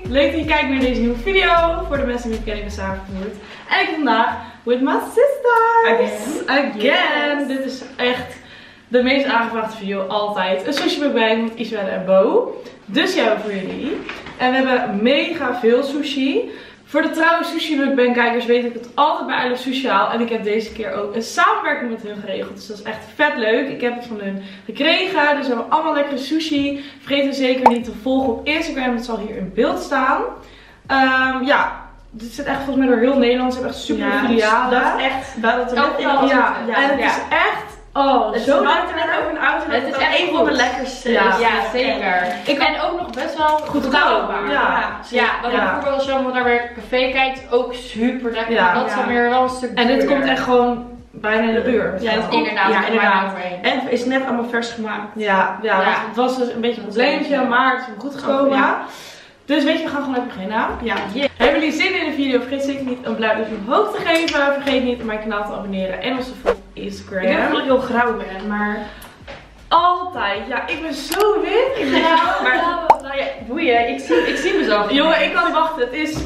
Leuk dat je kijkt naar deze nieuwe video. Voor de mensen die me kennen, ik ben Sarah Vermoed. En ik ben vandaag with my sisters. Again. Dit is echt de meest aangevraagde video altijd. Een sushi mukbang met Isabelle en Bo. Dus ja, voor jullie. En we hebben mega veel sushi. Voor de trouwe sushi mukbang kijkers weet ik het altijd bij I Love Sushi haal. En ik heb deze keer ook een samenwerking met hun geregeld. Dus dat is echt vet leuk. Ik heb het van hun gekregen. Dus we hebben allemaal lekkere sushi. Vergeet hem zeker niet te volgen op Instagram. Het zal hier in beeld staan. Ja, dit zit echt volgens mij door heel Nederland. Ze hebben echt super filialen. Dat is echt. En het is echt. Oh, het zo lekker. Net ook een auto. Het is echt een van de lekkerste. Ja, zeker. En ook nog best wel goed betaalbaar. Ja, want bijvoorbeeld als je allemaal naar een café kijkt, ook super lekker. Ja. Dat is dan weer wel een stuk En dit komt echt gewoon bijna in de buurt. Ja, dat komt inderdaad. En het is net allemaal vers gemaakt. Ja. Het was dus een beetje een probleempje, maar het is goed gekomen. Ja. Dus weet je, we gaan gewoon lekker beginnen. Ja. Hebben jullie zin in de video? Vergeet zeker niet een blauw duimpje omhoog te geven. Vergeet niet mijn kanaal te abonneren en ons te volgen op Instagram. Ik denk dat ik heel grauw ben, maar... Altijd. Ja, ik ben zo wit. Boeien, ik zie mezelf. Jongen, ik kan niet wachten. Het is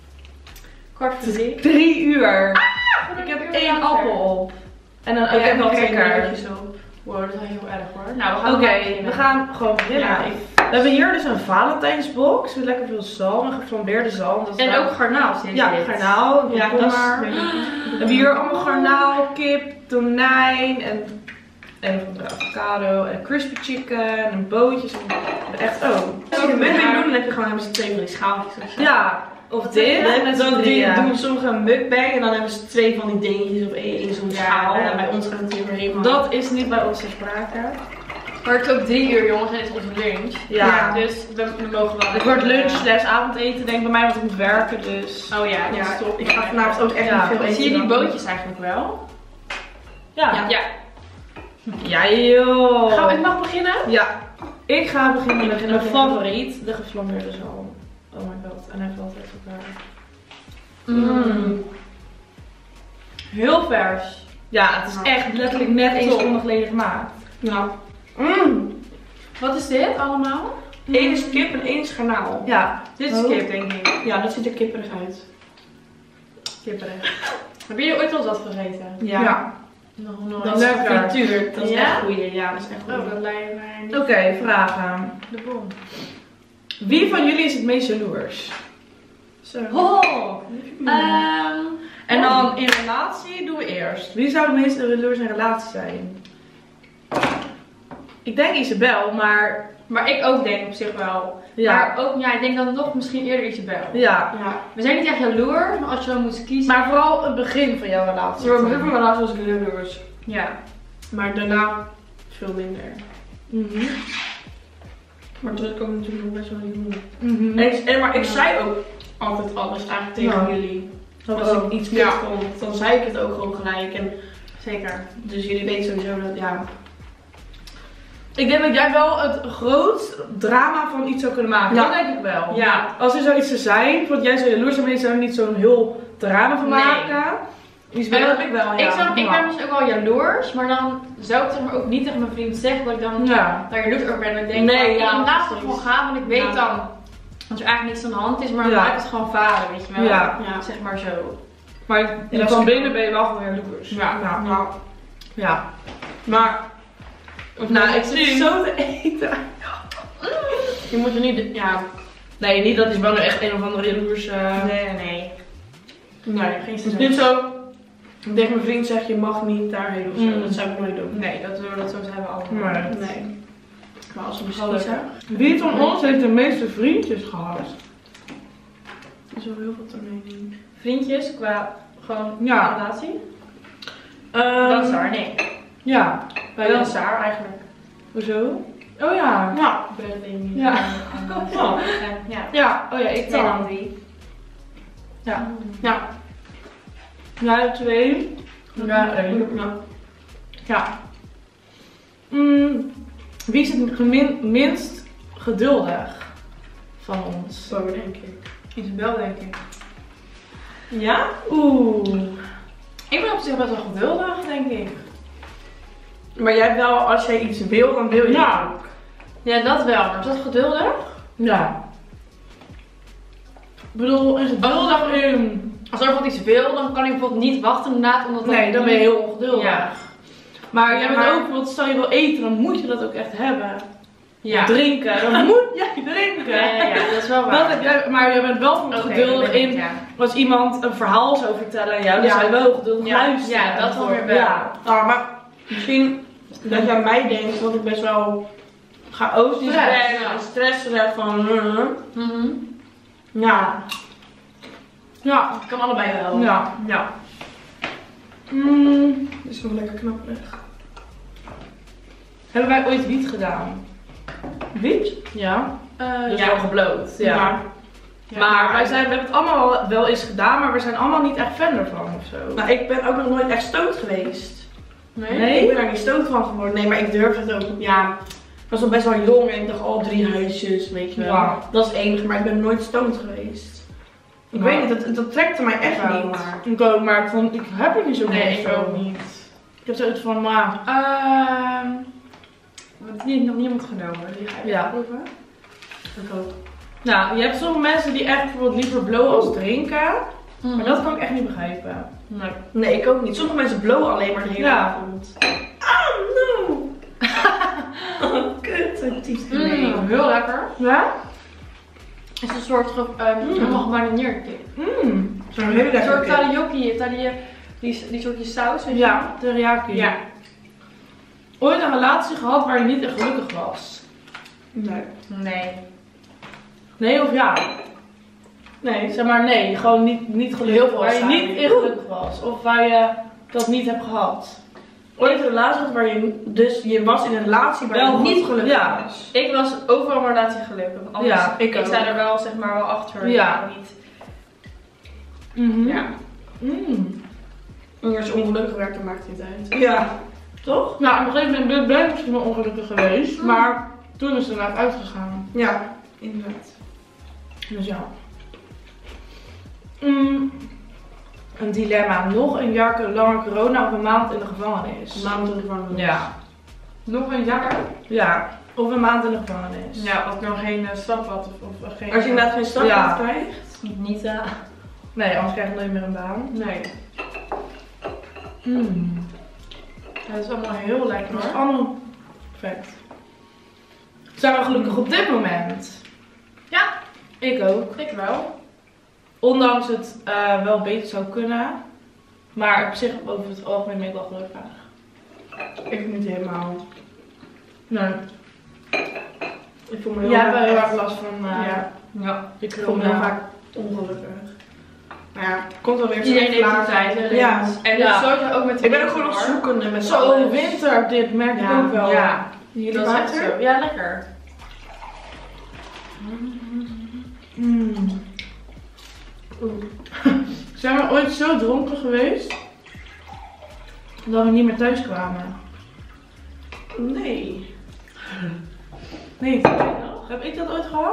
2:45. 3 uur. Ik heb 1 appel op. En dan ook nog lekker. Wow, dat is wel heel erg hoor. Nou, we gaan we gaan gewoon beginnen. Ja. We hebben hier dus een Valentijnsbox met lekker veel zalm en geflambeerde zalm. Dat is en ook garnaal zit Ja, garnaal. Ja, dat is... We hebben hier allemaal garnaal, kip, tonijn en avocado en crispy chicken en bootjes. Echt, Als je de mukbang doet, dan heb je gewoon hebben ze 2 van die schaaltjes of zo. Ja, of dit. Dan doen sommigen een mukbang en dan hebben ze 2 van die dingetjes of in zo'n schaal. En bij ons gaat het hier helemaal. Dat is niet bij ons ter sprake. Maar het is ook 3 uur jongens en het is onze lunch. Ja. Dus we mogen wel. Het wordt lunch / avondeten denk ik bij mij, want ik moet werken dus. Oh ja, dat is top. Ik ga vanavond ook echt niet veel eten. Zie je die bootjes eigenlijk wel? Ja. Ja. Ja joh. Ik mag beginnen? Ja. Ik ga beginnen met mijn favoriet, de geflambeerde zalm. Oh my god, en hij valt echt op elkaar. Heel vers. Ja, het is echt letterlijk net 1 seconde geleden gemaakt. Nou. Wat is dit allemaal? 1 is kip en 1 is garnaal. Ja. Dit is kip denk ik. Ja, dat ziet er kipperig uit. Kipperig. Heb je ooit al dat gegeten? Ja. Nog nooit. Dat is lekker. Frituur. Dat is echt goeie. Ja, dat is echt Oh, goed. dat lijkt mij niet. Oké, vragen. De bom. Wie van jullie is het meest jaloers? Zo. Oh! En dan in relatie doen we eerst. Wie zou het meest jaloers in relatie zijn? Ik denk Isabel, maar... Maar ik ook denk op zich wel. Ja. Maar ook, ja, ik denk dan nog misschien eerder Isabel. Ja. We zijn niet echt jaloers, maar als je dan moet kiezen. Maar vooral het begin van jouw relatie. Door mijn relatie was ik jaloers. Ja. Maar daarna veel minder. Maar toen was ik ook natuurlijk nog best wel jong. Maar ik zei ook altijd alles eigenlijk tegen jullie. Als ik iets kut vond, dan zei ik het ook gewoon gelijk. En Zeker. dus jullie weten sowieso dat, ja. Ik denk dat jij wel het groot drama van iets zou kunnen maken. Ja. Dat denk ik wel. Ja. Als er zoiets zou zijn, want jij zou jaloers zijn, maar je zou er niet zo'n heel drama van maken. Isabel heb ik wel, ja. Ik ben misschien ook wel jaloers, maar dan zou ik zeg maar ook niet tegen mijn vriend zeggen dat ik dan daar jaloers over ben. En ik denk, Nee, ik laat het precies. gewoon gaan, want ik weet dan dat er eigenlijk niets aan de hand is, maar dan laat ik het gewoon varen, weet je wel. Ja. Zeg maar zo. Maar van binnen ben je wel gewoon jaloers. Ja. Maar. Nou, ik zit zo te eten. Je moet er niet. Ja. Nee, niet dat Isabel nu echt een of andere jaloers... Nee. Nee, Geen het is niet zo. Ik denk mijn vriend zegt je mag niet daarheen of zo. Dat zou ik nooit doen. Nee, dat zo zijn we allemaal. Nee. Maar als we Gelukkig. misschien zeggen. Wie van ons heeft de meeste vriendjes gehad? Er is wel heel veel te Vriendjes qua gewoon relatie? Dan Saar, nee. Ja. Wel Saar eigenlijk. Hoezo? Oh ja. Ja. Bradley. Ja. Ja. Oh ja, ik Twee dan. dan 3. Ja. Ja. Ja, 2. Ja, 1. Ja. Wie is het minst geduldig van ons? Zo denk ik. Isabel denk ik. Ja? Ik ben op zich best wel geduldig, denk ik. Maar jij hebt wel, als jij iets wil, dan wil je het ook. Ja, dat wel. Maar is dat geduldig? Ja. bedoel, een geduldig in. Als er bijvoorbeeld iets wil, dan kan ik bijvoorbeeld niet wachten inderdaad. Omdat Nee, dan ben je heel ongeduldig. Ja. Maar jij bent ook, bijvoorbeeld, stel je wil eten, dan moet je dat ook echt hebben. Ja. Drinken, dan moet jij drinken. Ja, dat is wel waar. Dat heb jij, maar jij bent wel geduldig in. Ja. Als iemand een verhaal zou vertellen aan jou, dan zou je wel geduldig luisteren. Ja, dat wel weer wel. Ja. Maar misschien dat je aan mij denkt, want ik best wel chaotisch ben en stressig van. Ja. Ja. Het kan allebei wel. Ja. Ja. Dit is nog lekker knapperig. Hebben wij ooit wiet gedaan? Wiet? Ja. Dus ja. wel gebloot. Ja. Ja. Maar we hebben het allemaal wel eens gedaan, maar we zijn allemaal niet echt fan ervan ofzo. Nou, ik ben ook nog nooit echt stoot geweest. Nee? Ik ben daar niet stoot van geworden. Nee, maar ik durf het ook. Ja, ik was nog best wel jong en ik dacht, oh, 3 huisjes, weet je wel. Ja. Dat is het enige, maar ik ben nooit stoot geweest. Ik weet niet, dat trekte mij echt Ja, niet. maar. Ik ook, maar ik heb er niet zo Nee, van. ik ook niet. Ik heb zoiets van, maar... Wat is nog niemand genomen? Die ga je proeven? Ik ook. Nou, je hebt sommige mensen die echt bijvoorbeeld liever blowen als drinken. Maar dat kan ik echt niet begrijpen. Nee. Nee, ik ook niet. Sommige mensen blowen alleen maar de hele avond. Ah, no! Oh, kut. Nee, heel lekker. Ja? Het is een soort helemaal gemarineerd ding. Zo'n hele Een lekker soort kut. teriyaki, die soortje saus, weet je? Ja, teriyaki. Ja. Ooit een relatie gehad waar je niet echt gelukkig was? Nee. Nee. Nee of ja? Nee. Zeg maar nee, gewoon niet gelukkig. Heel veel waar je samen. niet in gelukkig was. Of waar je dat niet hebt gehad. Ooit een relatie had waar je was in een relatie waar Wel je niet goed, gelukkig ja. was. Ik was overal in mijn relatie gelukkig. Anders, Ja, ik ook. sta er wel, zeg maar, wel achter. Ja. Niet. Ja. En als je ongelukkig werd, dan maakt het niet uit. Ja. Toch? Nou, op een gegeven moment ben ik misschien wel ongelukkig geweest. Maar toen is het inderdaad uitgegaan. Ja, inderdaad. Dus ja. Een dilemma. Nog een jaar langer corona of een maand in de gevangenis? Maand in de gevangenis. Ja. Nog een jaar? Ja. Of een maand in de gevangenis. Ja, als ik nog geen straf had of geen... Als je inderdaad geen straf Ja. krijgt. Niet, Nee, anders krijg je nooit meer een baan. nee. Ja, dat is allemaal heel lekker Dat is hoor. allemaal perfect. Zijn we gelukkig op dit moment? Ja. Ik ook. Ik wel. Ondanks het wel beter zou kunnen. Maar op zich over het algemeen ben ik wel gelukkig. Ik niet helemaal. Nee. Ik voel me heel Jij hebt wel heel erg erg last van Ja. je Ik voel me heel corona. vaak ongelukkig. Maar ja, het komt wel weer zo. Iedereen heeft die tijd. Hè, Ja. En Ja. dat sowieso ook met de Ik ben ook gewoon winter, nog hoor. zoekende met Zo, alles. winter, dit merk ik Ja. ook wel. Ja. Jullie Dat is echt water? zo. Ja, lekker. Zijn we ooit zo dronken geweest dat we niet meer thuis kwamen? Nee. Nee, dat weet ik nog. Heb ik dat ooit gehad?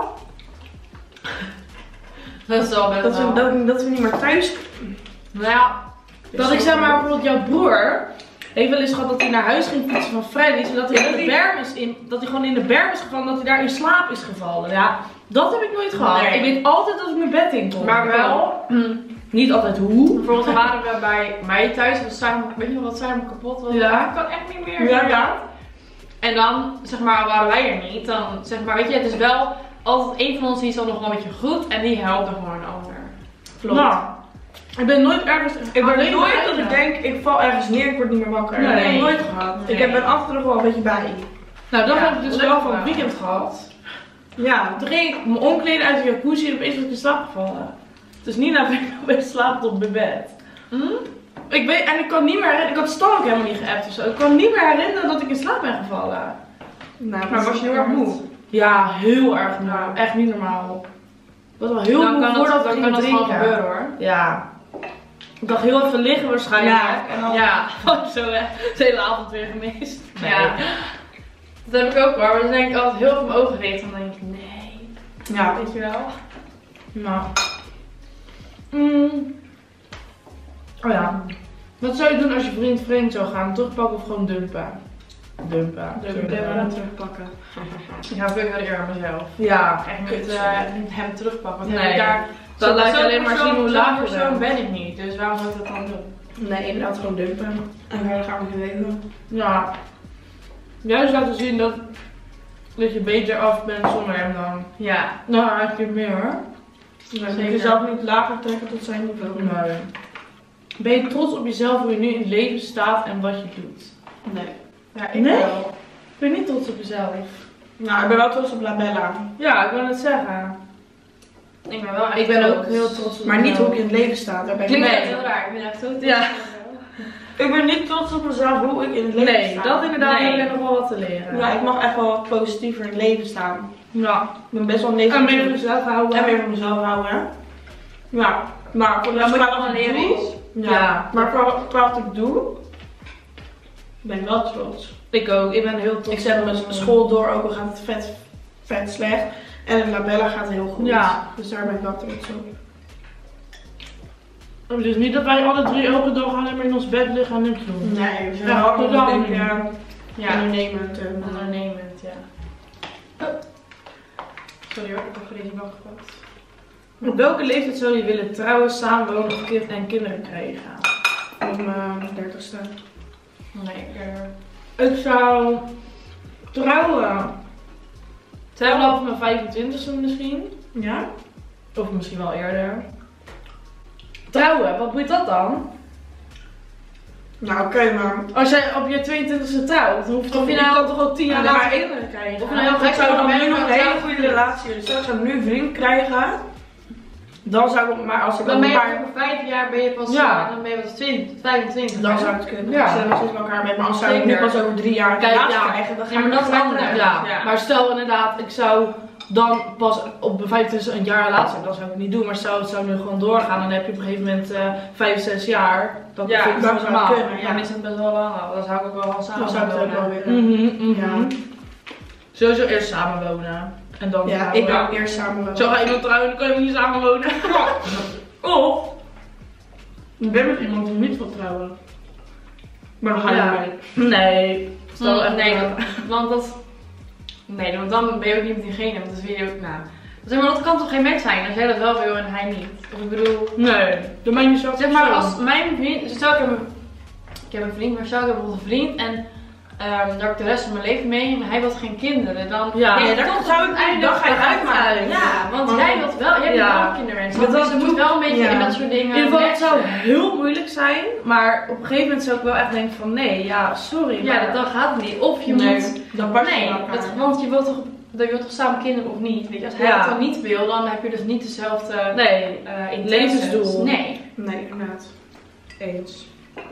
Dat is wel best Dat we niet meer thuis. Nou ja. Dat ik zeg maar bijvoorbeeld jouw broer heeft wel eens gehad dat hij naar huis ging fietsen van Freddy, zodat hij, dat hij gewoon in de berm is gevallen, dat hij daar in slaap is gevallen. Ja, dat heb ik nooit gehad. Nee. Ik weet altijd dat ik mijn bed in kom. Maar wel. Niet altijd hoe. Bijvoorbeeld waren we bij mij thuis. Weet je nog wat zijn we kapot was? Ja. Ik kan echt niet meer. Ja. En dan, zeg maar, waren wij er niet. Dan, zeg maar, weet je, het is wel altijd één van ons die is dan nog wel een beetje goed. En die helpt dan gewoon een ander. Klopt. Nou, ik ben nooit ergens. Ik ben alleen nooit maar dat ik eigen. denk, ik val ergens neer, ik word niet meer wakker. Nee. Dat heb ik nooit gehad. Nee. Ik ben af en toe nog wel een beetje bij. Nou, dat Ja, heb ik dus leuk wel van wel. het weekend gehad. Ja. Toen ging ik me omkleden uit de jacuzzi en opeens was ik in slaap gevallen. Dus Nina ben ik opeens slapend op mijn bed. Ik weet, en ik kan niet meer herinneren, ik had Stan ook helemaal niet geappt of zo. Ik kan niet meer herinneren dat ik in slaap ben gevallen. Nou, Maar was je heel erg moe? Ja, heel erg moe. Echt niet normaal. Ik was wel heel Dan moe kan voordat dat, we dan gingen kan dat gewoon drinken. gebeuren hoor. Ja. Ik dacht heel even liggen waarschijnlijk. Ja. En dan Ja. zo de hele avond weer gemist. Nee. Ja. Dat heb ik ook hoor. Maar dan denk ik altijd heel veel mijn ogen dicht. En dan denk ik, nee. Ja. Weet je wel? Nou. Oh ja. Wat zou je doen als je vriend vreemd zou gaan? Terugpakken of gewoon dumpen? Dumpen. Ik ben wel aan het terugpakken. Ik hou veel eerder aan mezelf. Ja. Echt niet hem terugpakken. Want Nee. heb ik daar Dan laat je alleen maar zien hoe laag je bent. Zo ben ik niet, dus waarom zou ik dat dan doen? Nee, inderdaad gewoon dumpen. En verder gaan we leven. Ja. Juist laten zien dat je beter af bent zonder hem dan. Ja. Nou, eigenlijk meer hoor. Ja, je jezelf niet lager trekken tot zijn niveau. Nee. Ben je trots op jezelf hoe je nu in het leven staat en wat je doet? Nee. Ja, ik Nee? wel. Ben je niet trots op jezelf? Nou, ik ben wel trots op Labella. Ja, ik wil het zeggen. Ik ben wel echt Ik ben ook trots. heel trots op Maar niet mezelf. hoe ik in het leven sta. Daar ben ik Klinkt Nee. echt heel raar, ik ben echt zo trots. Ja. Ik ben niet trots op mezelf hoe ik in het leven Nee, sta. dat inderdaad Nee. heb ik nog wel wat te leren. Ja, ik mag echt wel wat positiever in het leven staan. Ja. Ik ben best wel En negatief. meer van mezelf houden. En meer van mezelf houden. Ja, maar voor de rest qua wat ik leren doe. is. Ja, maar qua wat ik doe, ben ik wel trots. Ik ook, ik ben heel trots. Ik zet mijn school door, ook al gaat het vet slecht. En de Labella gaat heel goed. Ja. Dus daar ben ik wel trots op. Dus niet dat wij alle 3 elke dag alleen maar in ons bed liggen en niks doen. Nee, we zijn Ja, wel allemaal totaal een niet. beetje Ja. ondernemend. Ondernemend, ja. Oh. Sorry hoor, ik heb voor deze bank gepakt. Op welke leeftijd zou je willen trouwen, samenwonen of kinderen krijgen? Op mijn 30ste. Nee, Ik zou trouwen. Vanaf mijn 25e misschien. Ja? Of misschien wel eerder. Trouwen, wat boeit dat dan? Nou oké, maar... Als jij op je 22e trouwt, dan hoeft Of je je nou- kan toch al 10 jaar Ja, later maar kinderen krijgen? of je nou heel Ik zou dan nu nog een hele trouwen, goede relatie willen. Stel, ik zou nu een vriend krijgen. Dan zou ik, maar als ik Dan ook ben een je paar... over 5 jaar ben je pas, Ja. dan ben je pas 25. Dan hè? zou het kunnen. Ja. Als je nog steeds met elkaar bent. Maar als zou ik nu Zeker. pas over 3 jaar een Kijk, relatie ja. krijgen, dan ga Ja, maar ik dat is gelijk anders. trouwen. Ja, maar stel inderdaad, ik zou dan pas op mijn 25 een jaar later, dan zou ik het niet doen, maar stel het zou nu gewoon doorgaan en dan heb je op een gegeven moment 5, 6 jaar. Dat Ja, vind ik dan wel zou normaal. het kunnen. Ja, dan is het best wel lang al. Dan zou ik ook wel samen Dan zou ik het ook wel wonen. willen. Ja. Sowieso eerst samenwonen. En dan Ja, trouwen. ik wil ook eerst samen wonen. Zo ga iemand trouwen, dan kan je niet samenwonen. Of ik ben met iemand die niet wil trouwen. Maar dan ga je Ja. mee. Nee. Stel echt Nee, dat- want dat... Nee, want dan ben je ook niet met diegene, want dan wil je ook... Nou, zeg maar, dat kan toch geen match zijn als jij dat wel wil en hij niet? Of ik bedoel... Nee, dat maakt niet zo. Zeg maar, als mijn vriend... Stel ik heb een vriend, maar stel ik heb bijvoorbeeld een vriend en... daar heb ik de rest van mijn leven mee en hij wil geen kinderen, dan... Ja, ben je daar toch zou op ik het einde dan ga je van- uitmaken. Ja, want jij wilt wel, jij Ja. hebt wel kinderwens. Maar Dus dat het moet wel een beetje ja. in dat soort dingen In ieder geval, het zou matchen. heel moeilijk zijn, maar op een gegeven moment zou ik wel echt denken van nee, ja, sorry. Ja, maar dan gaat het niet. Of je Nee, moet... dan pas je Nee, bij elkaar. want je wilt toch samen kinderen of niet? Weet je, als hij Ja. het dan niet wil, dan heb je dus niet dezelfde Nee, interesses. levensdoel. Nee. Nee, inderdaad. Eens.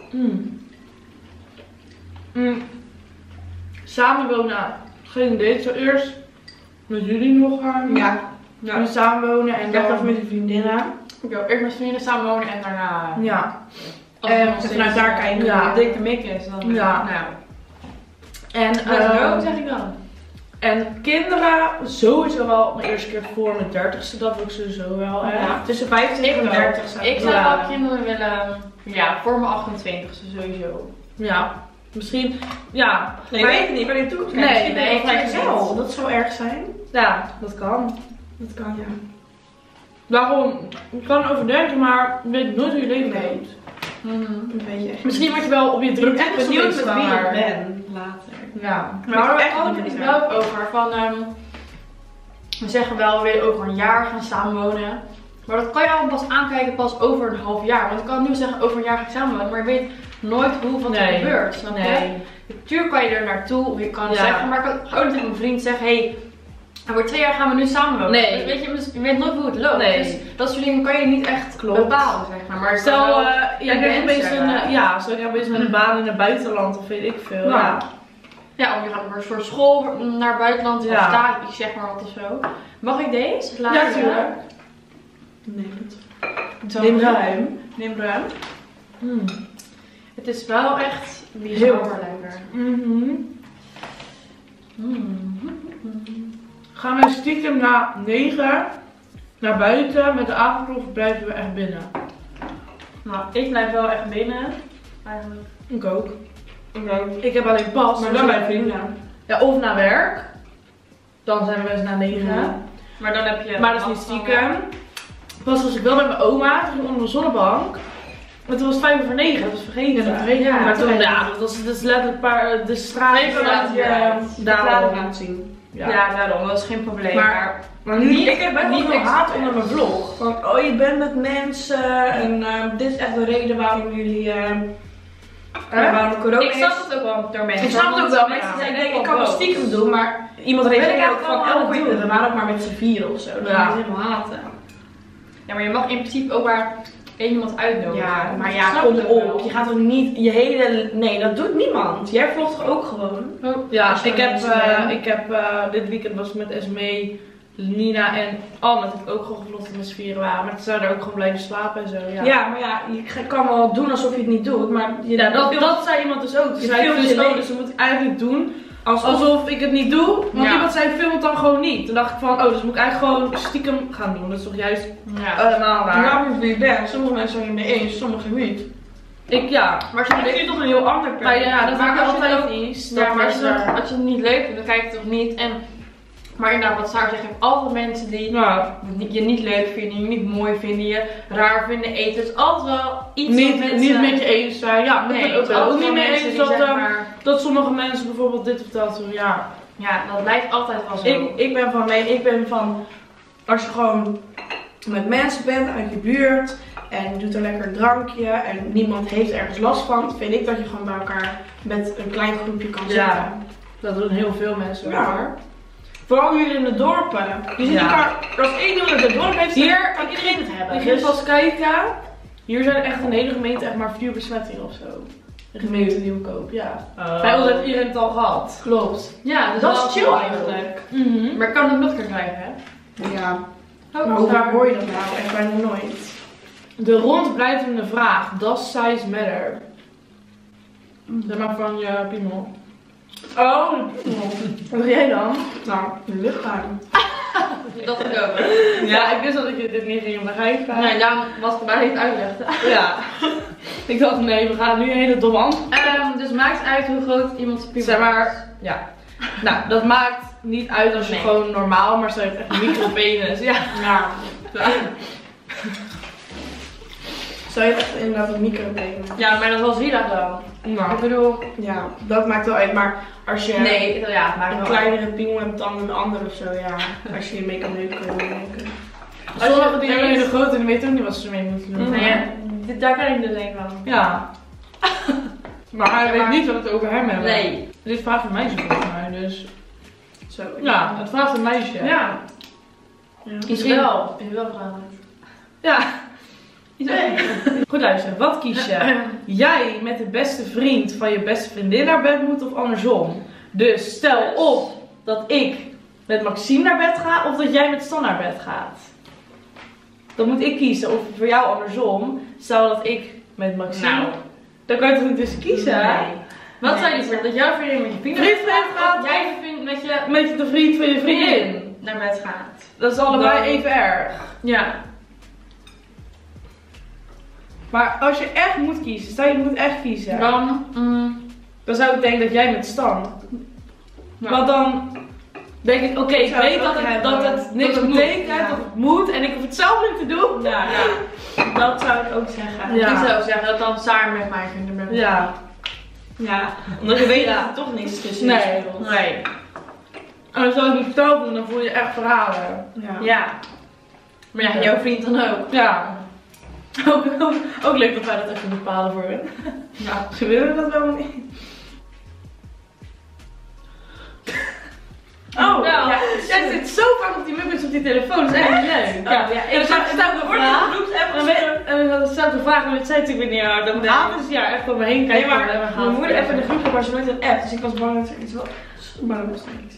Samenwonen, geen idee. Zo eerst met jullie nog gaan. Ja. Nu samenwonen en Ik dacht dan... even met die vriendinnen. Ik wil eerst met vrienden samen wonen en daarna... Ja. als we En nog vanuit steeds, daar kijken. Ja. dik de mik is, dan... Ja. Nou, En, dat zeg ik dan. en kinderen sowieso wel mijn eerste keer voor mijn 30ste. Dat wil ik sowieso wel. Hè. Ja. Tussen 25 en Ik wel. 30 zou Ik zou Ja. wel kinderen willen... Ja, voor mijn 28ste sowieso. Ja. Misschien, ja. Nee, Maar- weet ik niet. Bij de toekomst. Nee, Misschien nee, ben je ik vrijgezel. niet. Dat zou erg zijn. Ja, dat kan. Dat kan, ja. Daarom, je kan over denken, maar je weet nooit hoe je leven Nee. loopt. Dat weet je echt Misschien word je wel op je niet. Ik ben 23 echt benieuwd met wie ik zwanger. ben later. Ja. Maar we echt hadden het wel ook over van... we zeggen wel, we willen over een jaar gaan samenwonen. Maar dat kan je al pas aankijken pas over een half jaar. Want ik kan nu zeggen, over een jaar ga ik samenwonen. Maar je weet nooit hoe wat er Nee. gebeurt. Snap je? Nee. Natuurlijk kan je er naartoe. Of je kan Ja. zeggen, maar ik kan gewoon tegen mijn vriend zeggen... Hey, over 2 jaar gaan we nu samenwonen. Nee. Dus weet je, dus je weet nooit hoe het loopt. Nee. Dus dat soort dingen kan je niet echt Klopt. bepalen, zeg maar. Maar Stel, wel jij krijgt opeens wensen, een, ja, stel ik heb opeens met een baan in het buitenland of weet ik veel. Ja. Ja. Ja, of je gaat voor school naar het buitenland. Of Ja. stage, zeg maar wat of zo. Mag ik deze? Het laatste? Ja, tuurlijk. Nee, dat Zo Neem ruim. ruim. Neem ruim. Het is wel echt Heel bizar lekker. Gaan wij stiekem na 9 naar buiten met de avondklok of blijven we echt binnen? Nou, ik blijf wel echt binnen. Eigenlijk. Ik ook. Oké. Ik heb alleen pas. Maar dus dan ik- bij vrienden. Ja, of naar werk. Dan zijn we best na 9. Ja. Maar dan heb je... Maar dat is niet stiekem. was ik wel met mijn oma. Toen ging ik onder de zonnebank. Maar toen was het 9:05, dat was vergeten. Ja, maar toen, dat is letterlijk de straat. Daarom laten zien. Ja, daarom, dat is geen probleem. Maar nu, ik heb best niet wel echt haat onder mijn vlog. Van, oh je bent met mensen en dit is echt de reden waarom jullie... waarom corona ik snap het ook wel door mensen. Ik snap het ook wel, maar ik denk, ik kan het stiekem doen, maar iemand reageert ook van elke keer. We waren ook maar met z'n 4 of zo. Dat is helemaal haten. Ja, maar je mag in principe ook maar één iemand uitnodigen. Ja, maar ja, kom op. Je gaat ook niet je hele... Nee, dat doet niemand. Jij vlogt toch ook gewoon? Ja, ik heb dit weekend was met Esmee, Nina en Anne natuurlijk ook gewoon gevlogd met z'n 4 waren. Maar toen zouden er ook gewoon blijven slapen en zo. Ja, maar ja, je kan wel doen alsof je het niet doet. Maar dat zei iemand dus ook. Dus dat moet ik eigenlijk doen alsof ik het niet doe. Want iemand zei film het dan gewoon niet. Toen dacht ik van, dus moet ik eigenlijk gewoon stiekem gaan doen. Dat is toch juist helemaal raar. Ja, maar wie je bent. Sommige mensen zijn het mee eens, sommige niet. Maar ik vind toch een heel ander punt. Ja, dat maakt altijd iets. Ja, maar als je het niet leuk vindt, dan kijk je het toch niet. Maar inderdaad, wat Saar zegt, je hebt altijd mensen die je niet leuk vinden, je niet mooi vinden, je raar vinden, eten. Het is altijd wel iets niet met je eens zijn. Ja, nee, ik ben ook niet mee eens dat sommige mensen bijvoorbeeld dit verteld doen. Ja, dat lijkt altijd wel zo. Ik ben van, als je gewoon met mensen bent uit je buurt en je doet een lekker drankje en niemand heeft ergens last van, vind ik dat je gewoon bij elkaar met een klein groepje kan zitten. Ja, dat doen heel veel mensen. Ja. Vooral jullie in de dorpen. Je ziet elkaar, als één iemand in het dorp heeft, hier kan iedereen het hebben. Ik ging pas kijken. Hier zijn echt in de hele gemeente echt maar 4 besmettingen of zo. De gemeente Nieuwkoop, ja. Bij ons heeft iedereen het al gehad. Klopt. Ja, dus dat is chill eigenlijk. Maar ik kan het nog een keer krijgen, hè? Ja. Maar hoe vaak hoor je dat nou? Echt bijna nooit. De rondblijvende vraag. Does size matter? Dat maakt van je piemel. Oh, wat doe jij dan? Nou, de luchtruim. Dat ik ook. Ja, ik wist dat ik dit niet ging begrijpen. Nee, daarom was het maar niet uitleggen. Ja. Ik dacht, nee, we gaan nu een hele domme antwoord. Dus maakt het uit hoe groot iemands piemel is. Zeg maar, ja. Nou, dat maakt niet uit als je gewoon normaal, maar ze heeft echt een micropenis. Ja. Zou je echt inderdaad een micropenis? Ja, maar dat was Zila dan. Nou, ik bedoel... Ja, dat maakt wel uit, maar als je het maakt een wel kleinere piemel hebt dan een ander of zo, ja. Als je mee kan neuken. Sommigen die hebben een hele grote, die weten ook niet wat ze mee moeten doen. Nee, daar kan ik dus denk van. Ja. Maar hij weet niet wat het over hem hebben. Nee. Dit vraagt een meisje volgens mij, dus... Zo. Ja, het vraagt een meisje. Ja. Is wel veranderd. Ja. Nee. Goed luisteren, wat kies je? Jij met de beste vriend van je beste vriendin naar bed moet of andersom? Dus stel op dat ik met Maxime naar bed ga of dat jij met Stan naar bed gaat. Dan moet ik kiezen of voor jou andersom. Stel dat ik met Maxime... Dan kan je toch niet tussen kiezen? Nee. Wat zou je voor dat jouw vriendin met je vriend gaat? Jij met de vriend van je vriendin naar bed gaat. Dat is allebei even erg. Ja. Maar als je echt moet kiezen, stel je moet echt kiezen. Dan zou ik denken dat jij met Stan. Ja. Want dan denk ik, oké, ik weet dat het niks betekent, dat het moet en ik hoef het zelf niet te doen. Ja. Dat zou ik ook zeggen. Ja. Ik zou zeggen dat dan samen met mij kunnen bed. Ja. Ja, omdat je weet dat er toch niks tussen is. Nee. En als je het niet verteld doen, dan voel je echt verhalen. Ja. Maar ja, jouw vriend dan ook. Ja. Ook leuk dat wij dat even bepalen voor hun. Ja, ze willen dat wel niet. Oh, ja. Jij zit zo vaak op die muppets op die telefoon, dat is echt niet leuk. Ja, en dan staat de vraag. En dan staat de vraag, maar het zei natuurlijk weer niet. Dan gaat het jaar echt om me heen kijken. Nee, maar mijn moeder even in de groep, maar ze nooit een app, dus ik was bang dat ze iets wel. Maar dat was niks.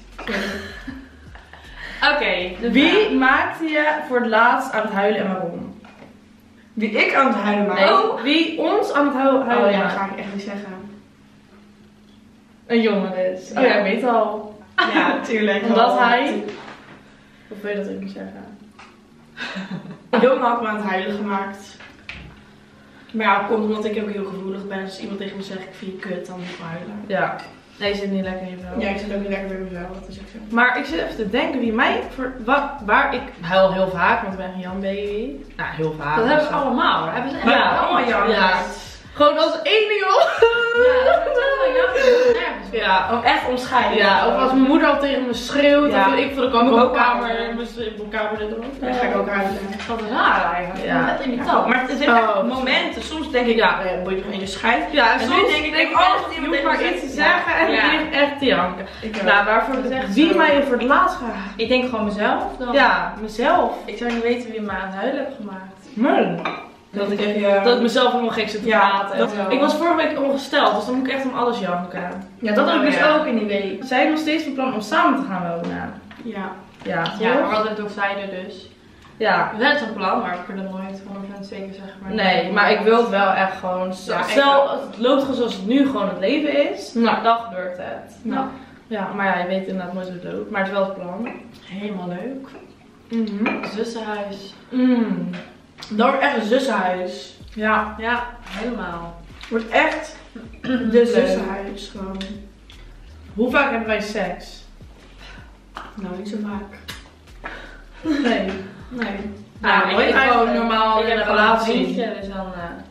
Oké. Wie maakte je voor het laatst aan het huilen en waarom? Wie ik aan het huilen maak? Nee, wie ons aan het huilen Oh ja, dat ga ik echt niet zeggen. Een jongen dus. Oh ja, ik weet al. Ja, tuurlijk. Omdat hij... Of wil je dat ook niet zeggen? Een jongen had me aan het huilen gemaakt. Maar ja, komt omdat ik ook heel gevoelig ben. Als iemand tegen me zegt ik vind je kut, dan moet ik huilen. Ja. Nee, je zit niet lekker in je vel. Ja, ik zit ook niet lekker bij mezelf, dat is ook zo. Maar ik zit even te denken wie mij... Waar ik huil heel vaak, want ik ben een Jan baby. Nou, heel vaak. Dat hebben we allemaal. Hebben ze echt allemaal Jan. Ja. Gewoon als ene joh. Ja, dat is echt wel jammer. Ja. Om echt omscheiden. Ja, of als mijn moeder al tegen me schreeuwt, Ja. of ik voor de Moet ik ook kamer huilen. in mijn kamer zitten. Dan ga ik ook huilen. Wat raar eigenlijk. Ja. Net irritant. Maar het zijn echt momenten. Soms denk ik, Ja. moet je toch in je schijt. Ja, En en nu soms denk ik, denk ik oh, echt, je hoeft maar iets te zeggen en Ja. je ligt echt te janken. Ik Nou, waarvoor ik zeg, wie mij er voor het laatst gaat. Ik denk gewoon mezelf dan. Ja, mezelf. Ik zou niet weten wie me aan het huilen heeft gemaakt. Man. Dat ik even... Dat ik mezelf helemaal gek zit te Ja, praten. dat wel. Ik was vorige week ongesteld, dus dan moet ik echt om alles janken. Ja, dat heb ik dus ja. ook in die week. Zij heeft nog steeds van plan om samen te gaan wonen. Ja. Ja, Ja, toch? maar wat het ook zeiden dus. Ja. We zijn zo'n plan, maar we kunnen nooit 100% zeker zeggen. Nee, maar ik wil het wel echt gewoon. Ja, Stel, ik het loopt gewoon zoals het nu gewoon het leven is. Nou. Dan gebeurt het. Nou. Ja, maar ja, je weet inderdaad nooit hoe het loopt. Maar het is wel het plan. Helemaal leuk. Mhm. Zussenhuis. Mm. Dat wordt echt een zussenhuis. Ja. Ja, helemaal. Het wordt echt de zussenhuis gewoon. Hoe vaak hebben wij seks? Nou, niet zo vaak. Nee. Nee. Nou, nooit gewoon normaal in een relatie. Vriendje, dus dan...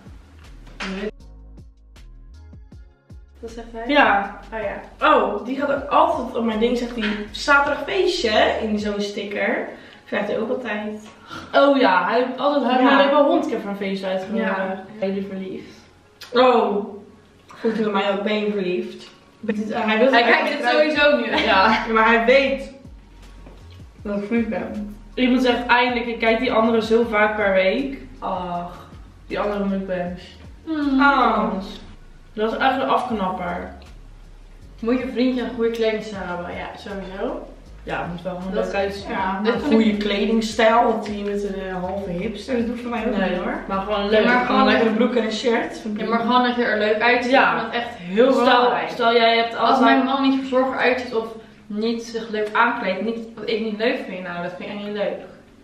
Wat zegt hij? Ja. Oh ja. Oh, die gaat ook altijd op mijn ding, zegt die zaterdag feestje in zo'n sticker. Krijgt hij ook altijd. Oh ja, hij heeft altijd hij Ja. heeft wel hondje van een feest uitgenodigd. Ja. Jullie verliefd. Oh, voelt hij mij ook, ben je verliefd? Hij wil Hij kijkt dit sowieso nu. Ja. Ja, maar hij weet dat ik verliefd ben. Iemand zegt eindelijk, ik kijk die andere zo vaak per week. Ach, die andere mukbangs. Oh. Dat is echt een afknapper. Moet je vriendje een goede kledingstijl hebben? Ja, sowieso. Ja, het moet wel gewoon Dat- leuk uitzien. Ja, Dit een vind goede kledingstijl, want die met een halve hipster, dat doet voor mij ook Nee niet hoor. maar gewoon leuk. Ja, maar Gewoon lekker een broek en een shirt. Ja, maar gewoon dat je er leuk uitziet. Ja. Ik vind dat echt heel stel, belangrijk. stel jij hebt Als altijd... mijn man niet verzorgd uitziet of niet zich leuk aankleedt, niet wat ik niet leuk vind, nou dat vind ik echt niet leuk.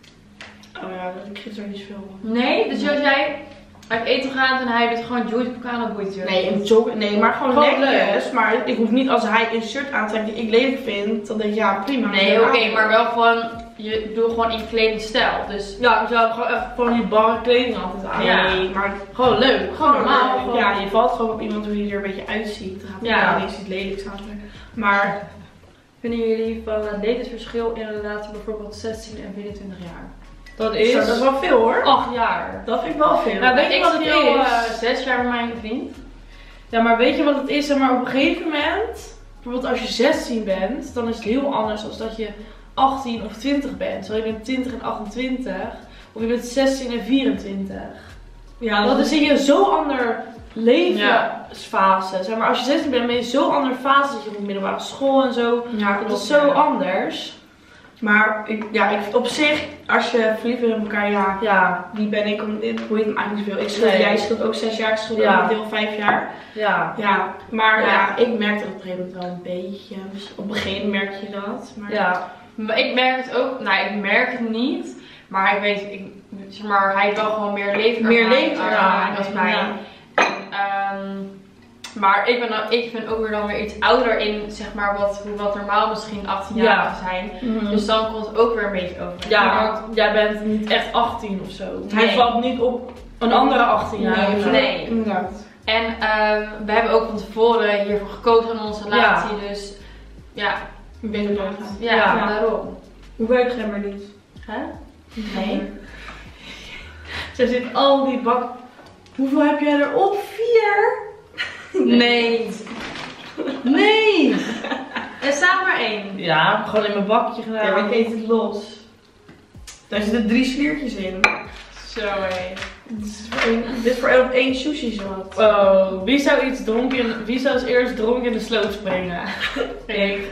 Oh ja, dat ik er niet veel. Nee, dus als jij uit eten gaat en hij doet gewoon joint aan, dan boeit je. Nee, een jog, nee, maar gewoon Gewoon netjes. Maar ik hoef niet als hij een shirt aantrekt die ik lelijk vind, dan denk ik ja prima. Nee, oké, maar wel gewoon, je doet gewoon in kledingstijl. Dus Ja, je zou gewoon echt van die barre kleding altijd aan. Ja. Nee, maar Gewoon leuk. Gewoon normaal. normaal. Ja, je valt gewoon op iemand hoe hij er een beetje uitziet. Dan gaat hij Ja. niks iets lelijks aantrekken. Maar vinden jullie van het levensverschil in een relatie bijvoorbeeld 16 en 24 jaar? Dat zo, is dat is wel veel hoor. 8 jaar. Dat vind ik wel veel. Ja, weet je Ik wat het speel is? 6 jaar met mijn vriend. Ja, maar weet je wat het is? Maar op een gegeven moment, bijvoorbeeld als je 16 bent, dan is het heel anders dan dat je 18 of 20 bent. Zo je bent 20 en 28, of je bent 16 en 24. ja, Dat is in zo'n ander levensfase. Zeg maar, als je 16 bent, ben je zo'n andere fase. Dat je op middelbare school en zo. ja, Dat klopt, is zo ja. anders. Maar ik, op zich, als je verliefd bent op elkaar, ja, Ja, wie ben ik om dit boeit me eigenlijk niet zoveel. Ik schuld, Nee. jij scheelt ook 6 jaar, ik schuld Ja. ook deel 5 jaar. ja. Ja, maar Ja. ja, ik merkte dat op een gegeven moment wel een beetje. Dus op het begin merk je dat. Maar Ja. Maar ik merk het ook, nou ik merk het niet, maar ik weet, zeg maar, hij heeft wel gewoon meer levenservaring als mij. Ja. Maar ik ben ook weer dan weer iets ouder in, zeg maar, wat normaal misschien 18 jaar zijn. Mhm. Dus dan komt het ook weer een beetje over. Ja, want jij bent niet echt 18 of zo. Hij Nee. valt niet op Een andere 18 jaar. Nee, of zo. nee. inderdaad. En we hebben ook van tevoren hiervoor gekozen in onze relatie, dus ja, Ik weet het nog. ja, Ja. daarom. Hoe werkt het maar niet? Hè? Nee. Ze zit al die bak. Hoeveel heb jij erop? 4? Nee. Nee. Er staat maar 1. Ja, gewoon in mijn bakje gedaan. Ja, maar ik eet het los. Daar zitten 3 sliertjes in. Zo hé. Dit is voor op 1 sushi zat. Oh, wie zou wie zou als eerst dronken in de sloot springen? Ik.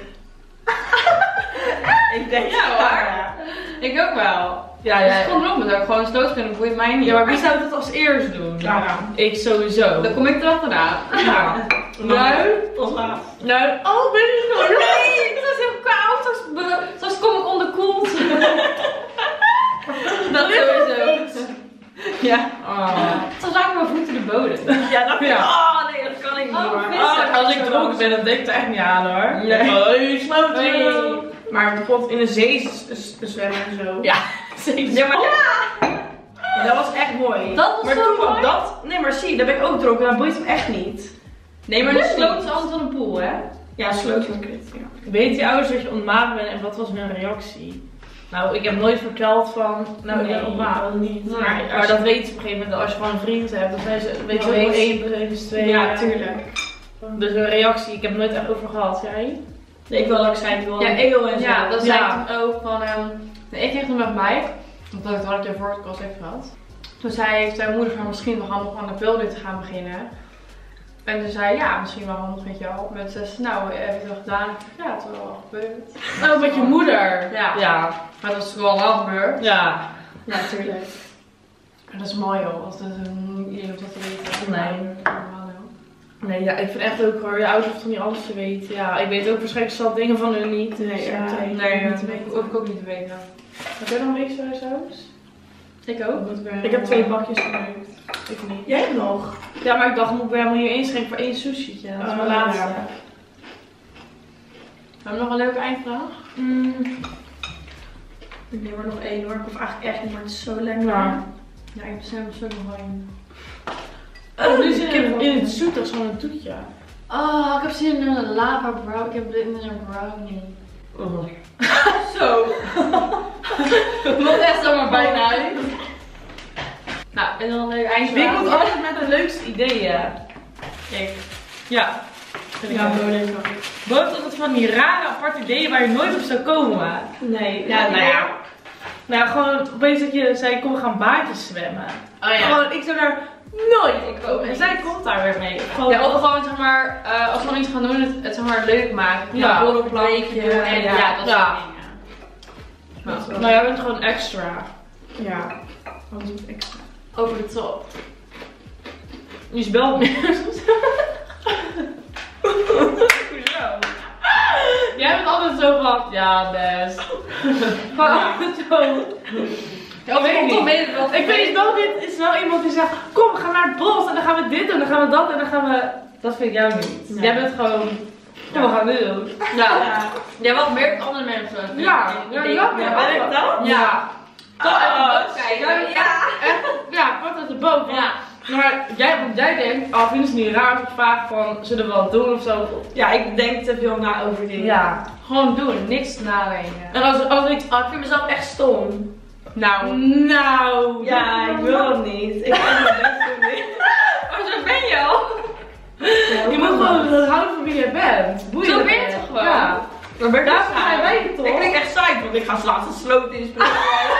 Ik denk Ja, hoor. Ik ook wel. Ja, Ja, ja. is gewoon dronken, dat ik gewoon stoot kunnen, boeit mij niet. Ja, maar wie zou het als eerst doen? Ja. Ik sowieso. Dan kom ik erachteraan. Ja. Nou, Tot laat. nou, oh, ben je zo Nee, dat is heel koud. Straks kom ik onderkoeld. Dat sowieso. Ja. Oh. Zo raken mijn voeten de bodem. Ja, dat Ja. Oh nee, dat kan ik niet. Oh, maar. vissen. Als ik dronken ben, dan denk ik er echt niet aan hoor. Nee. Hoi, slootje. Nee. Maar bijvoorbeeld in de zee zwemmen en zo. Ja, zeker. Ja, maar ja, dat was echt mooi. Dat was maar zo toen mooi. dat, nee maar zie, daar ben ik ook dronken, dan boeit hem echt niet. Nee, maar de Dat sloot niet. is anders dan een pool, hè? Ja, sloot was kut. Ja. Weet je ouders dat je ontmaagd bent en wat was hun reactie? Nou, ik heb nooit verteld van, nou ik ben ontmaagd. dat niet. Nee, Maar, maar dat weten ze op een gegeven moment als je gewoon een vriend hebt. Dan zijn ze, weet je Ja, wel, weet- 1 plus 1 plus 2. ja, tuurlijk. Dus een reactie, ik heb het nooit echt over gehad. Jij? Nee, ik wil dat ik zei, ik wil Ja, eel en zo. Ja, dat Ja. zei ik toen ook van, nee, ik kreeg toen met mij, want dat had ik de vorige kast even gehad. Toen zei mijn moeder van misschien wel handig aan de pil te gaan beginnen. En toen zei ja, misschien wel handig met jou. Met zes, nou, heb je het wel gedaan? Ik dacht, ja, het is wel gebeurd. Oh, met je moeder? Ja. Ja. Maar dat is gewoon wel gebeurd. Ja. Ja, tuurlijk. En dat is mooi joh, als dat iedereen op dat te weten. Nee. Normaal, joh. Nee, ja, ik vind echt ook hoor, je ouders hoeven toch niet alles te weten. Ja, ik weet ook waarschijnlijk zat dingen van hun niet. Dus, Nee, ja, RT. Nee, niet dat te weten. hoef ik ook niet te weten. Heb jij nog een weekhuishuis? Ik ook. Ik heb 2 bakjes gebruikt. Ik niet. Jij nog? Ja, maar ik dacht, moet ik helemaal hier inschenken voor 1 sushi'tje. Dat is mijn laatste. Ja. Hebben we nog een leuke eindvraag? Ik neem er nog 1 hoor. Ik hoef eigenlijk echt niet, maar het is zo lekker. Ja. Ja, ik bestel er zo nog een. Oh, nu zit ik in het zoet als van een toetje. Oh, ik heb zin in een lava brown. Ik heb zin in een brownie. Oh. Zo. Nog echt zomaar bijna uit. Nou, en dan een leuke Wie komt eindvraag. altijd met de leukste ideeën? Ik. Ja. Vind ik Ja, ook. zo lekker. Bo heeft altijd van die rare aparte ideeën waar je nooit op zou komen. Nee. Ja, nou ja. Nou, gewoon opeens dat je zei, kom we gaan baantjes zwemmen. Oh ja. Gewoon, ik zou daar nooit Ik ook En niet. zij komt daar weer mee. Gewoon, Ja, of gewoon zeg maar, als we dan iets gaan doen, het zeg maar leuk maken. Ja, borrelplankje en ja, dat ja. soort dingen. Dat is wel- nou, jij bent gewoon extra. Ja. Anders moet extra. Over de top. Je belt me. Hoezo? Jij bent altijd zo van, ja best. Gewoon altijd zo. Ja, of weet ik ik toch niet. mee wat Ik weet wel, dit is wel iemand die zegt, kom we gaan naar het bos en dan gaan we dit doen, dan gaan we dat en dan gaan we... Dat vind ik jou niet. Nee. Jij bent gewoon, kom we gaan dit doen. Ja. Ja, wat meer dan andere mensen. Ja, ja, ja, ben ik dat? Ja. Toch even kijken. Ja, echt, ja, wat uit de boot. Ja. Maar want jij denkt, oh, vinden ze niet raar als ik vraag van, zullen we wat doen of zo? Ja, ik denk te veel na over dingen. Ja. Gewoon doen, niks nadenken. En als ik, Oh, ik vind mezelf echt stom. Nou. nou, Ja, ik wil dat niet. Ik kan mijn best doen. Maar zo ben je al. je moet gewoon houden van wie je bent. Boeien Zo dat ben je bent. toch gewoon? Ja. Maar ben ik Daarvoor saai? zijn wij het toch? Ik vind echt saai, want ik ga laatst een sloot inspelen.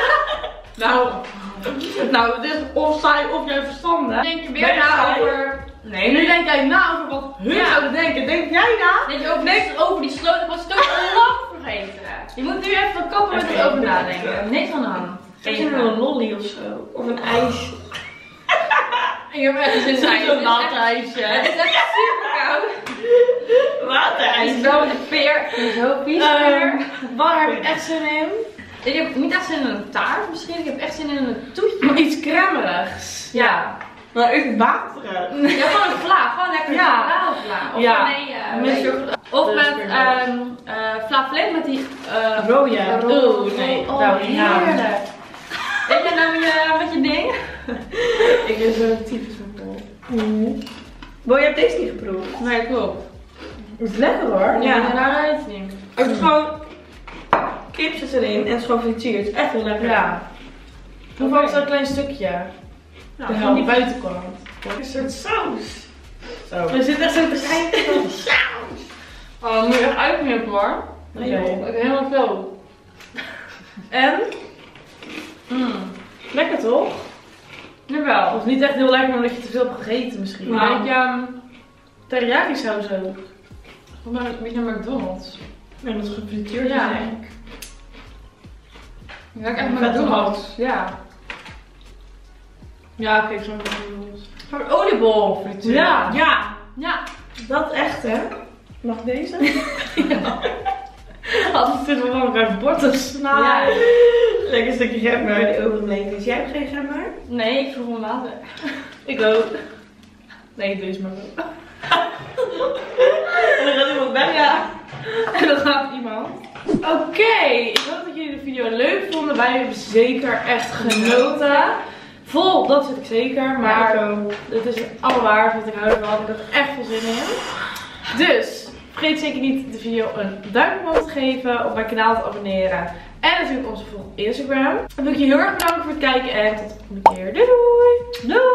Nou, dit is of saai of jij verstandig. Denk je Ben weer je na saai? over... Nee, nu denk jij na over wat hun Ja. zouden denken. Denk jij na? Denk je over die sloot? Ik was het ook al lang vergeten. Je moet nu even kappen met het over nadenken. Niks aan de hand. Ik heb een lolly of zo. Of een ijsje. Ik heb echt zin in ijs. Zo'n natijsje. Het is echt super koud. Waterijs. Het is wel met de peer. Het is zo vies peer. Waar heb je echt zin in? Ik heb niet echt zin in een taart misschien. Ik heb echt zin in een toetje. Maar iets cremerigs. Ja. Maar ik waterig. Ja, gewoon een vla. Gewoon lekker Ja. chocoladevla. Of Ja. nee, Met met chocolade. Of Dat is met weer leuk. Flaflin met die Rode. Oh, nee. Oh, Nou, ja. heerlijk. Weet je nou met je ding? Ik ben zo'n typisch van Paul. Bo, je hebt deze niet geproefd. Nee, klopt. Het is lekker hoor. Ja, Ja. daaruit zien. Het is gewoon kipjes erin en het is gewoon frituurd. Het is echt heel lekker. Ja. Hoeveel is dat klein stukje? Nou, Van die buitenkant. een soort saus. Zo. We zitten echt zo te kijken van Oh, dan moet je echt uitknippen hoor. Oké. Ik heb helemaal veel. En? Lekker toch? Jawel. Of niet echt heel lekker omdat je te veel hebt gegeten misschien. Maar Nou. ik, Teriyaki saus ook. ik ben een beetje naar McDonald's. En dat is gefrituurd. Ja. denk ik. Ik ruik echt Vette McDonald's. Ja. Ja, kijk, zo'n McDonald's. Gewoon oliebol frituur. Ja. Ja, Ja. dat echt hè. Mag deze? Altijd zitten we van elkaar bord te snijden. Ja. Lekker stukje gember die overgebleven is. Jij hebt geen gember? Nee, ik vroeg om water. Ik ook. Nee, deze maar wel. En dan gaat iemand weg. Ja. En dan gaat iemand. Oké, ik hoop dat jullie de video leuk vonden. Wij hebben zeker echt genoten. Vol, dat zit ik zeker. Maar het is allemaal waar, want ik hou ervan. Ik heb er echt veel zin in. Dus, vergeet zeker niet de video een duimpje omhoog te geven. Op mijn kanaal te abonneren. En natuurlijk onze volgende Instagram. Dan wil ik je heel erg bedanken voor het kijken. En tot de volgende keer. Doei doei! Doei!